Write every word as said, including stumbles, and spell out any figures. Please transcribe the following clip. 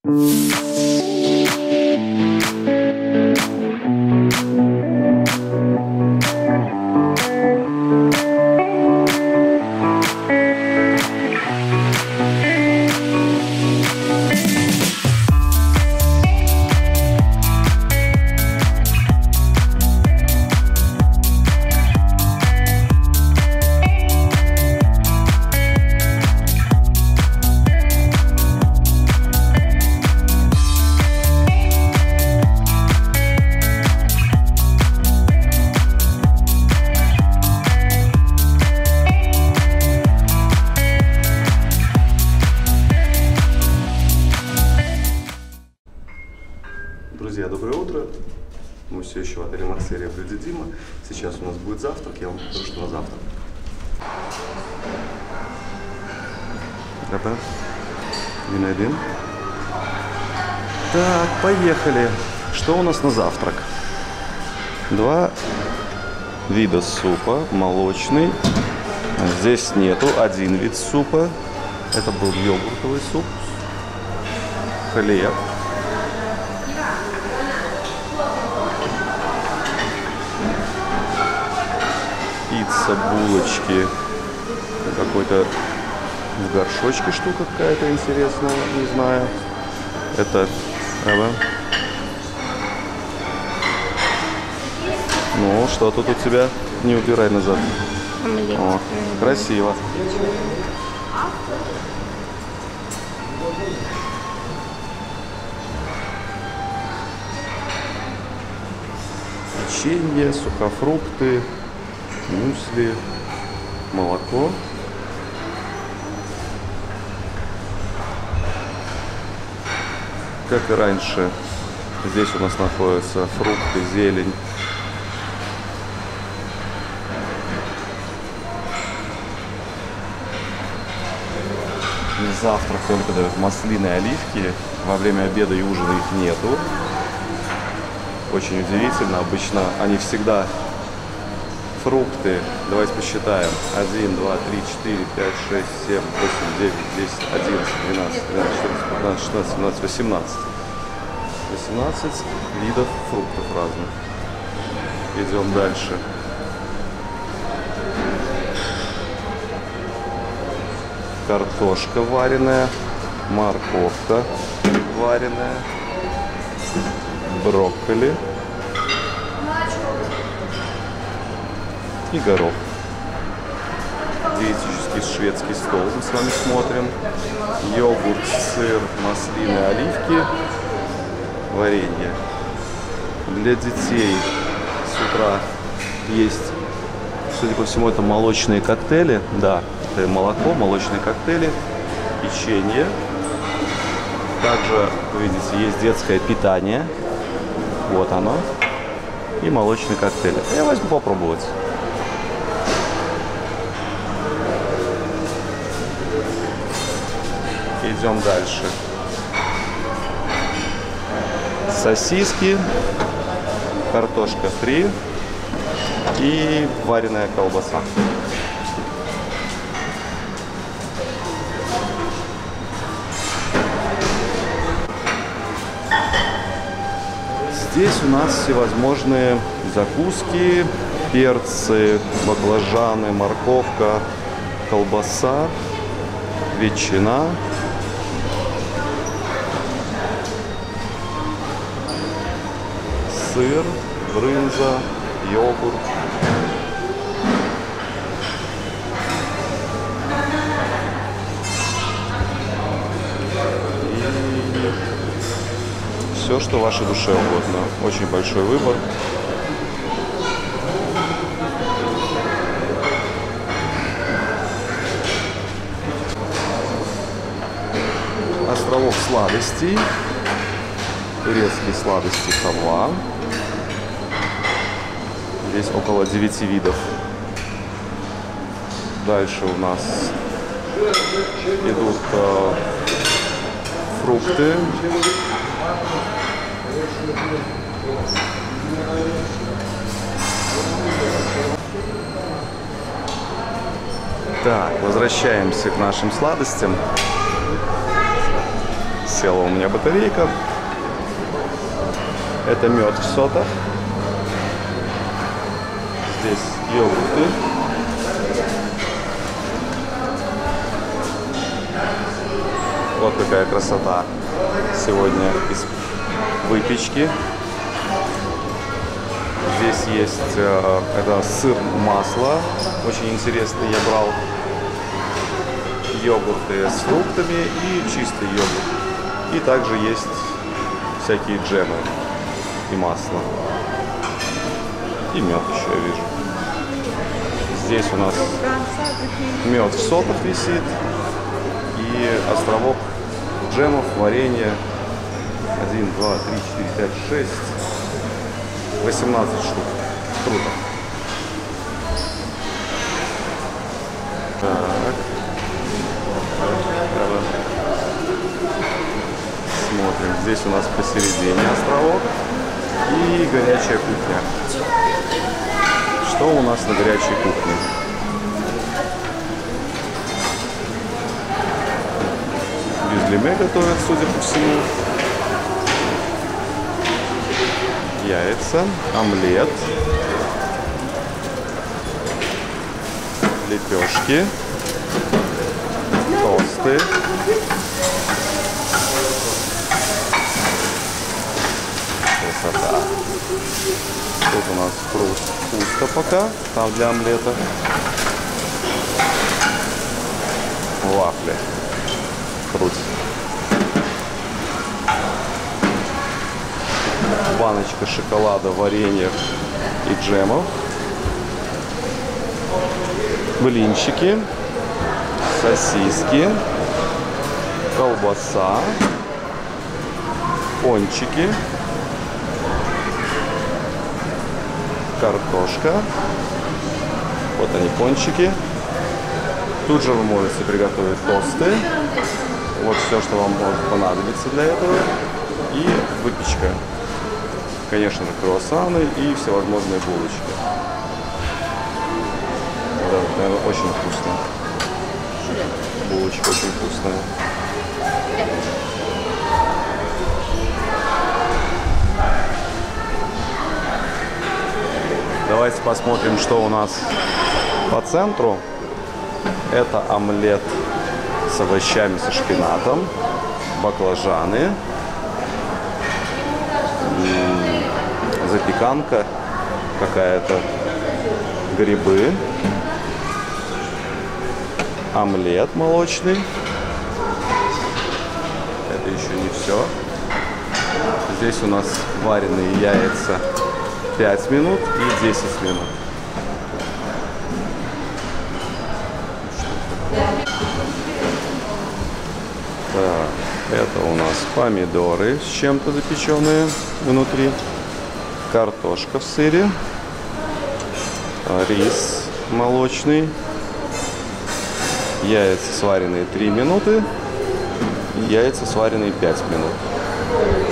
Друзья, доброе утро. Мы все еще в отеле Марселия в Дима. Сейчас у нас будет завтрак. Я вам покажу, что на завтрак. Опа. Вин-один. Так, поехали. Что у нас на завтрак? Два вида супа. Молочный. Здесь нету. Один вид супа. Это был йогуртовый суп. Хлеб. Пицца, булочки, какой-то в горшочке штука какая-то интересная, не знаю. Это, ага. Ну, что тут у тебя? Не убирай назад. О, красиво. Печенье, сухофрукты, мюсли, молоко. Как и раньше, здесь у нас находятся фрукты, зелень. Завтрак только дают маслины и оливки. Во время обеда и ужина их нету. Очень удивительно. Обычно они всегда фрукты. Давайте посчитаем. один, два, три, четыре, пять, шесть, семь, восемь, девять, десять, одиннадцать, двенадцать, тринадцать, четырнадцать, пятнадцать, шестнадцать, семнадцать, восемнадцать. восемнадцать видов фруктов разных. Идем дальше. Картошка вареная, морковка вареная, брокколи и горох. Диетический шведский стол мы с вами смотрим. Йогурт, сыр, маслины, оливки, варенье. Для детей с утра есть, судя по всему, это молочные коктейли. Да, это молоко, молочные коктейли, печенье. Также, вы видите, есть детское питание. Вот оно. И молочный коктейль. Я возьму попробовать. Идем дальше. Сосиски, картошка фри и вареная колбаса. Здесь у нас всевозможные закуски, перцы, баклажаны, морковка, колбаса, ветчина. Сыр, брынза, йогурт. И все, что вашей душе угодно. Очень большой выбор. Островок сладостей. Турецкие сладости халва. Здесь около девяти видов. Дальше у нас идут э, фрукты. Так, возвращаемся к нашим сладостям. Села у меня батарейка. Это мед в сотах. Здесь йогурты. Вот какая красота сегодня из выпечки. Здесь есть э, это сыр, масло. Очень интересно, я брал йогурты с фруктами и чистый йогурт. И также есть всякие джемы и масло. И мед еще я вижу. Здесь у нас мед в сотах висит. И островок джемов, варенья. один, два, три, четыре, пять, шесть. восемнадцать штук. Круто. Так. Смотрим. Здесь у нас посередине островок и горячая кухня. Что у нас на горячей кухне? Бюзлеме готовят, судя по всему. Яйца, омлет, лепешки, тосты, красота. Тут у нас пусто пока, там для омлета. Вафли. Круть. Баночка шоколада, варенья и джемов. Блинчики, сосиски, колбаса, пончики, картошка. Вот они, пончики. Тут же вы можете приготовить тосты. Вот все, что вам может понадобиться для этого. И выпечка. Конечно же, круассаны и всевозможные булочки. Да, наверное, очень вкусно. Булочка очень вкусная. Давайте посмотрим, что у нас по центру. Это омлет с овощами, со шпинатом, баклажаны, запеканка какая-то, грибы, омлет молочный. Это еще не все. Здесь у нас вареные яйца пять минут и десять минут. Так, это у нас помидоры с чем-то запеченные внутри. Картошка в сыре, рис молочный, яйца сваренные три минуты, и яйца сваренные пять минут.